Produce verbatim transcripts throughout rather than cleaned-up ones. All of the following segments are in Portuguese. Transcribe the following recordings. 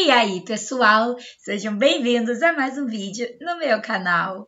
E aí, pessoal, sejam bem-vindos a mais um vídeo no meu canal.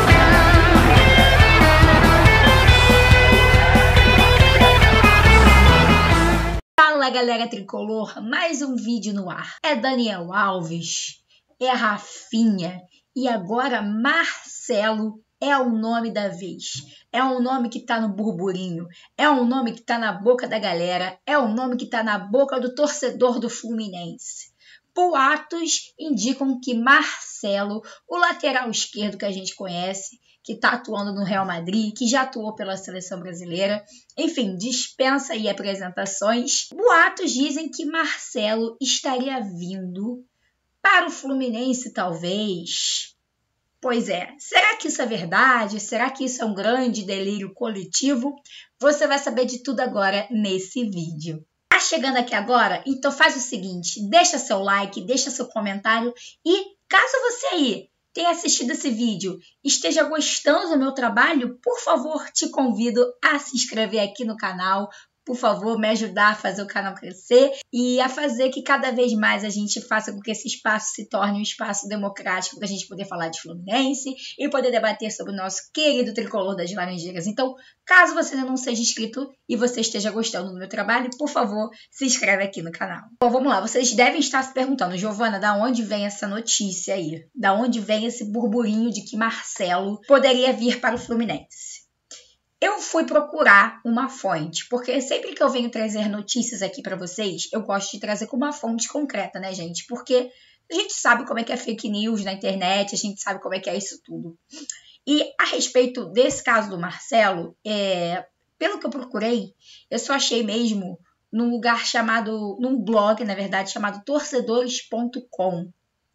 Fala, galera tricolor, mais um vídeo no ar. É Daniel Alves, é Rafinha e agora Marcelo é o nome da vez. É um nome que tá no burburinho, é um nome que tá na boca da galera, é um nome que tá na boca do torcedor do Fluminense. Boatos indicam que Marcelo, o lateral esquerdo que a gente conhece, que está atuando no Real Madrid, que já atuou pela seleção brasileira, enfim, dispensa aí apresentações. Boatos dizem que Marcelo estaria vindo para o Fluminense, talvez. Pois é, será que isso é verdade? Será que isso é um grande delírio coletivo? Você vai saber de tudo agora nesse vídeo. Tá chegando aqui agora? Então faz o seguinte, deixa seu like, deixa seu comentário e caso você aí tenha assistido esse vídeo e esteja gostando do meu trabalho, por favor, te convido a se inscrever aqui no canal. Por favor, me ajudar a fazer o canal crescer e a fazer que cada vez mais a gente faça com que esse espaço se torne um espaço democrático para a gente poder falar de Fluminense e poder debater sobre o nosso querido tricolor das Laranjeiras. Então, caso você ainda não seja inscrito e você esteja gostando do meu trabalho, por favor, se inscreve aqui no canal. Bom, vamos lá. Vocês devem estar se perguntando, Giovana, da onde vem essa notícia aí? Da onde vem esse burburinho de que Marcelo poderia vir para o Fluminense? Eu fui procurar uma fonte, porque sempre que eu venho trazer notícias aqui para vocês, eu gosto de trazer com uma fonte concreta, né, gente? Porque a gente sabe como é que é fake news na internet, a gente sabe como é que é isso tudo. E a respeito desse caso do Marcelo, é, pelo que eu procurei, eu só achei mesmo num lugar chamado, num blog, na verdade, chamado torcedores ponto com.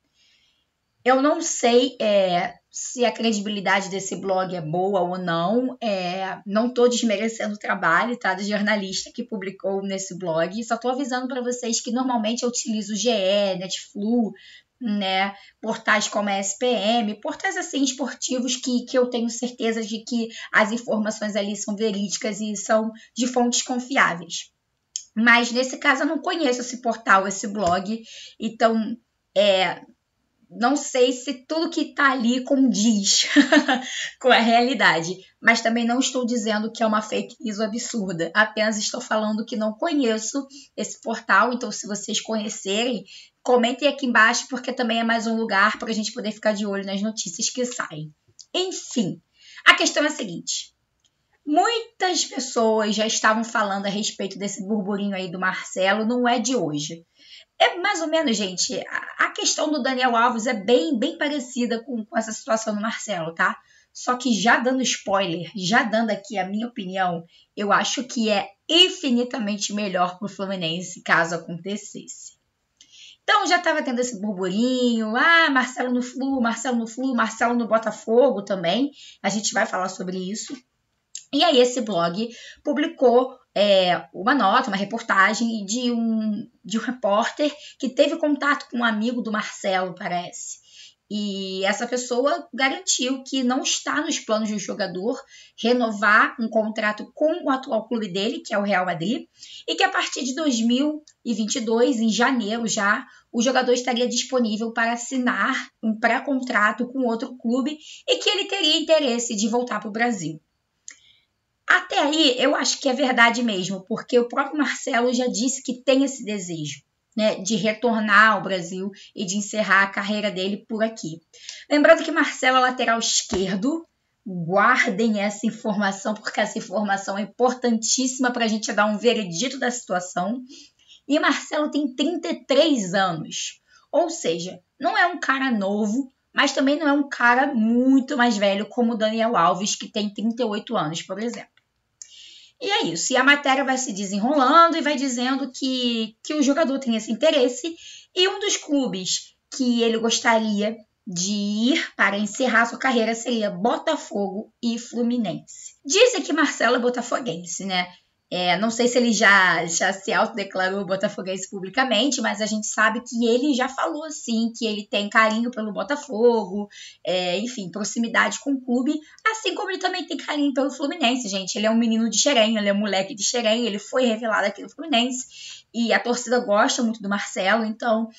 Eu não sei é, se a credibilidade desse blog é boa ou não, é, não estou desmerecendo o trabalho, tá, do jornalista que publicou nesse blog, só estou avisando para vocês que normalmente eu utilizo o G E, Netflu, né, portais como a S P M, portais assim esportivos que, que eu tenho certeza de que as informações ali são verídicas e são de fontes confiáveis. Mas nesse caso eu não conheço esse portal, esse blog, então é... não sei se tudo que está ali condiz com a realidade, mas também não estou dizendo que é uma fake news absurda, apenas estou falando que não conheço esse portal, então se vocês conhecerem, comentem aqui embaixo, porque também é mais um lugar para a gente poder ficar de olho nas notícias que saem. Enfim, a questão é a seguinte, muitas pessoas já estavam falando a respeito desse burburinho aí do Marcelo, não é de hoje. É mais ou menos, gente, a questão do Daniel Alves é bem, bem parecida com, com essa situação do Marcelo, tá? Só que já dando spoiler, já dando aqui a minha opinião, eu acho que é infinitamente melhor pro Fluminense caso acontecesse. Então já tava tendo esse burburinho, ah, Marcelo no Flu, Marcelo no Flu, Marcelo no Botafogo também, a gente vai falar sobre isso. E aí esse blog publicou é, uma nota, uma reportagem de um, de um repórter que teve contato com um amigo do Marcelo, parece. E essa pessoa garantiu que não está nos planos do jogador renovar um contrato com o atual clube dele, que é o Real Madrid, e que a partir de dois mil e vinte e dois, em janeiro já, o jogador estaria disponível para assinar um pré-contrato com outro clube e que ele teria interesse de voltar para o Brasil. Até aí, eu acho que é verdade mesmo, porque o próprio Marcelo já disse que tem esse desejo, né, de retornar ao Brasil e de encerrar a carreira dele por aqui. Lembrando que Marcelo é lateral esquerdo, guardem essa informação, porque essa informação é importantíssima para a gente dar um veredito da situação. E Marcelo tem trinta e três anos, ou seja, não é um cara novo, mas também não é um cara muito mais velho como o Daniel Alves, que tem trinta e oito anos, por exemplo. E é isso, e a matéria vai se desenrolando e vai dizendo que, que o jogador tem esse interesse e um dos clubes que ele gostaria de ir para encerrar sua carreira seria Botafogo e Fluminense. Dizem que Marcelo é botafoguense, né? É, não sei se ele já, já se autodeclarou botafoguense publicamente, mas a gente sabe que ele já falou assim, que ele tem carinho pelo Botafogo, é, enfim, proximidade com o clube, assim como ele também tem carinho pelo Fluminense, gente. Ele é um menino de Xerém, ele é um moleque de Xerém, ele foi revelado aqui no Fluminense, e a torcida gosta muito do Marcelo, então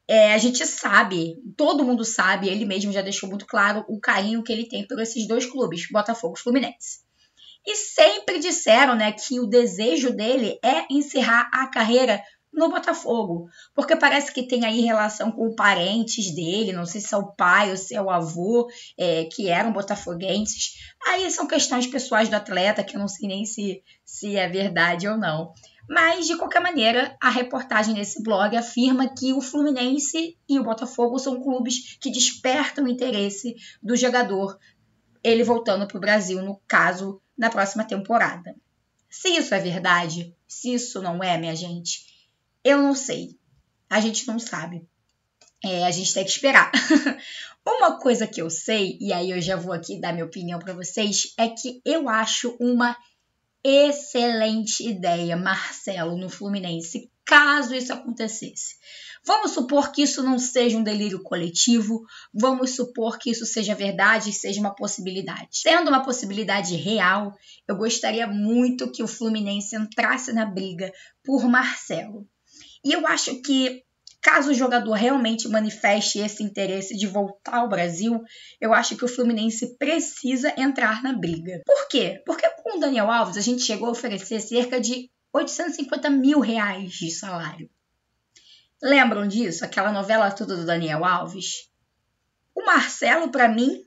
É, a gente sabe, todo mundo sabe, ele mesmo já deixou muito claro o carinho que ele tem por esses dois clubes, Botafogo e Fluminense. E sempre disseram, né, que o desejo dele é encerrar a carreira no Botafogo, porque parece que tem aí relação com parentes dele, não sei se é o pai ou se é o avô, é, que eram botafoguenses. Aí são questões pessoais do atleta, que eu não sei nem se, se é verdade ou não. Mas, de qualquer maneira, a reportagem desse blog afirma que o Fluminense e o Botafogo são clubes que despertam o interesse do jogador, ele voltando para o Brasil, no caso, na próxima temporada. Se isso é verdade, se isso não é, minha gente, eu não sei. A gente não sabe. É, a gente tem que esperar. Uma coisa que eu sei, e aí eu já vou aqui dar minha opinião para vocês, é que eu acho uma excelente ideia Marcelo no Fluminense, caso isso acontecesse. Vamos supor que isso não seja um delírio coletivo, vamos supor que isso seja verdade e seja uma possibilidade. Sendo uma possibilidade real, eu gostaria muito que o Fluminense entrasse na briga por Marcelo. E eu acho que, caso o jogador realmente manifeste esse interesse de voltar ao Brasil, eu acho que o Fluminense precisa entrar na briga. Por quê? Porque com o Daniel Alves a gente chegou a oferecer cerca de oitocentos e cinquenta mil reais de salário. Lembram disso? Aquela novela toda do Daniel Alves? O Marcelo, para mim,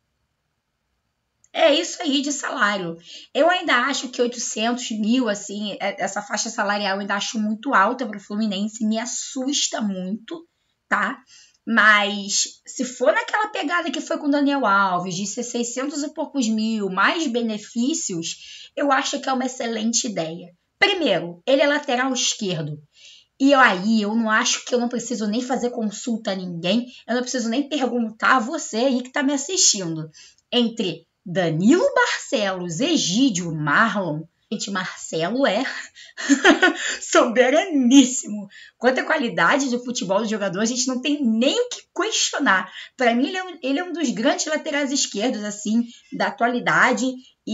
é isso aí de salário. Eu ainda acho que oitocentos mil, assim, essa faixa salarial eu ainda acho muito alta para o Fluminense, me assusta muito, tá? Mas se for naquela pegada que foi com o Daniel Alves, de ser seiscentos e poucos mil, mais benefícios, eu acho que é uma excelente ideia. Primeiro, ele é lateral esquerdo. E aí, eu não acho que eu não preciso nem fazer consulta a ninguém, eu não preciso nem perguntar a você aí que está me assistindo. Entre Danilo Barcelos, Egídio, Marlon, gente, Marcelo é soberaníssimo. Quanto à qualidade do futebol do jogador, a gente não tem nem o que questionar. Para mim, ele é, um, ele é um dos grandes laterais esquerdos, assim, da atualidade.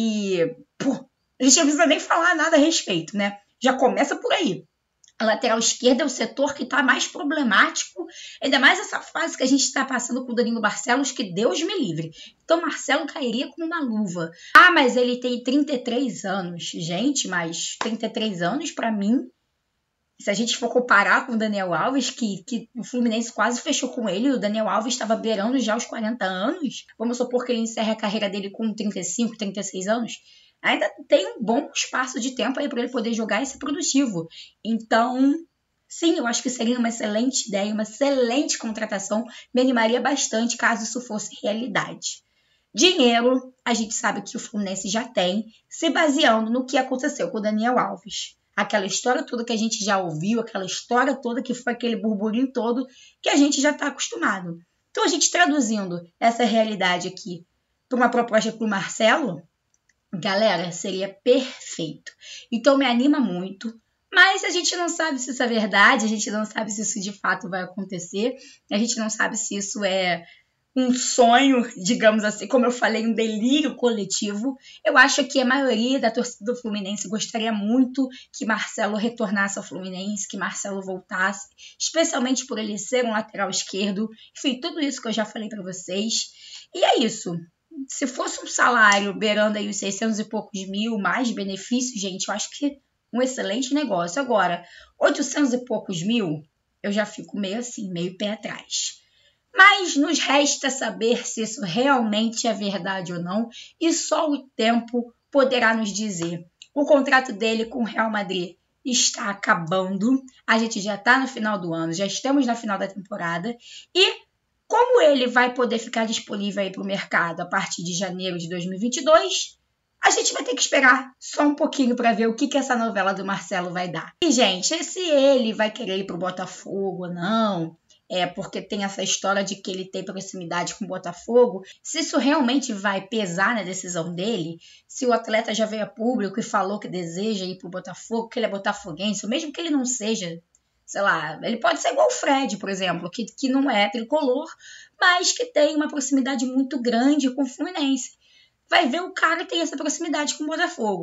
E, pô, a gente não precisa nem falar nada a respeito, né? Já começa por aí. A lateral esquerda é o setor que está mais problemático, ainda mais essa fase que a gente está passando com o Danilo Barcelos, que Deus me livre. Então, Marcelo cairia com uma luva. Ah, mas ele tem trinta e três anos. Gente, mas trinta e três anos, para mim, se a gente for comparar com o Daniel Alves, que, que o Fluminense quase fechou com ele, o Daniel Alves estava beirando já os quarenta anos, vamos supor que ele encerre a carreira dele com trinta e cinco, trinta e seis anos, ainda tem um bom espaço de tempo aí para ele poder jogar e ser produtivo. Então, sim, eu acho que seria uma excelente ideia, uma excelente contratação. Me animaria bastante caso isso fosse realidade. Dinheiro, a gente sabe que o Fluminense já tem, se baseando no que aconteceu com o Daniel Alves. Aquela história toda que a gente já ouviu, aquela história toda que foi aquele burburinho todo que a gente já está acostumado. Então, a gente traduzindo essa realidade aqui para uma proposta para o Marcelo, galera, seria perfeito. Então me anima muito, mas a gente não sabe se isso é verdade, a gente não sabe se isso de fato vai acontecer, a gente não sabe se isso é um sonho, digamos assim, como eu falei, um delírio coletivo. Eu acho que a maioria da torcida do Fluminense gostaria muito que Marcelo retornasse ao Fluminense, que Marcelo voltasse, especialmente por ele ser um lateral esquerdo. Enfim, tudo isso que eu já falei para vocês. E é isso. Se fosse um salário beirando aí os seiscentos e poucos mil, mais benefícios, gente, eu acho que um excelente negócio. Agora, oitocentos e poucos mil, eu já fico meio assim, meio pé atrás. Mas nos resta saber se isso realmente é verdade ou não, e só o tempo poderá nos dizer. O contrato dele com o Real Madrid está acabando, a gente já está no final do ano, já estamos na final da temporada, e como ele vai poder ficar disponível aí para o mercado a partir de janeiro de dois mil e vinte e dois, a gente vai ter que esperar só um pouquinho para ver o que, que essa novela do Marcelo vai dar. E, gente, se ele vai querer ir para o Botafogo ou não, é porque tem essa história de que ele tem proximidade com o Botafogo, se isso realmente vai pesar na decisão dele, se o atleta já veio a público e falou que deseja ir para o Botafogo, que ele é botafoguense, mesmo que ele não seja, sei lá, ele pode ser igual o Fred, por exemplo, que, que não é tricolor, mas que tem uma proximidade muito grande com o Fluminense. Vai ver o cara que tem essa proximidade com o Botafogo.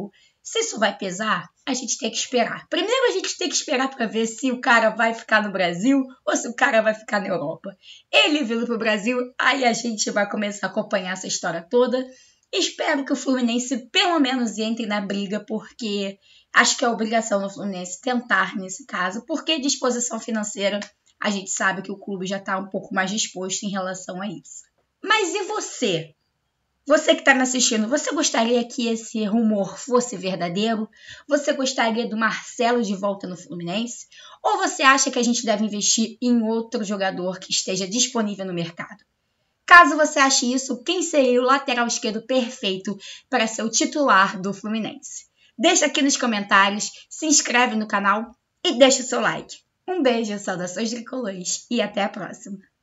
Se isso vai pesar, a gente tem que esperar. Primeiro a gente tem que esperar para ver se o cara vai ficar no Brasil ou se o cara vai ficar na Europa. Ele vindo para o Brasil, aí a gente vai começar a acompanhar essa história toda. Espero que o Fluminense pelo menos entre na briga, porque acho que é obrigação do Fluminense tentar nesse caso, porque disposição financeira a gente sabe que o clube já está um pouco mais disposto em relação a isso. Mas e você? Você que está me assistindo, você gostaria que esse rumor fosse verdadeiro? Você gostaria do Marcelo de volta no Fluminense? Ou você acha que a gente deve investir em outro jogador que esteja disponível no mercado? Caso você ache isso, quem seria o lateral esquerdo perfeito para ser o titular do Fluminense? Deixa aqui nos comentários, se inscreve no canal e deixa o seu like. Um beijo, saudações tricolores e até a próxima!